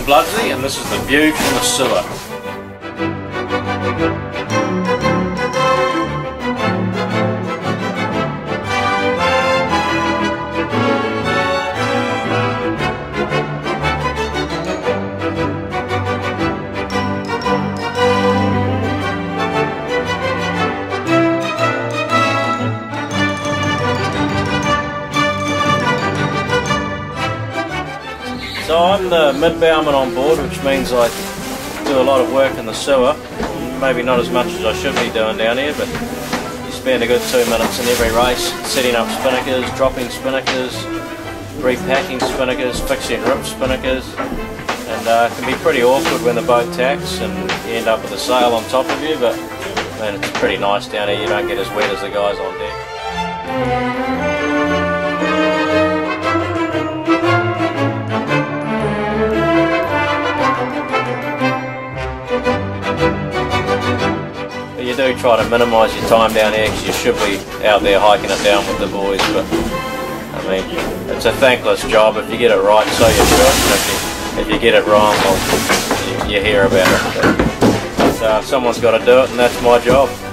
Bloodsie, and this is the view from the sewer. So I'm the mid-bowman on board, which means I do a lot of work in the sewer. Maybe not as much as I should be doing down here, but you spend a good 2 minutes in every race setting up spinnakers, dropping spinnakers, repacking spinnakers, fixing rip spinnakers, and it can be pretty awkward when the boat tacks and you end up with a sail on top of you, but man, it's pretty nice down here. You don't get as wet as the guys on deck. You do try to minimise your time down here because you should be out there hiking it down with the boys, but I mean, it's a thankless job. If you get it right, so you should, and if you get it wrong, well, you hear about it. But someone's got to do it, and that's my job.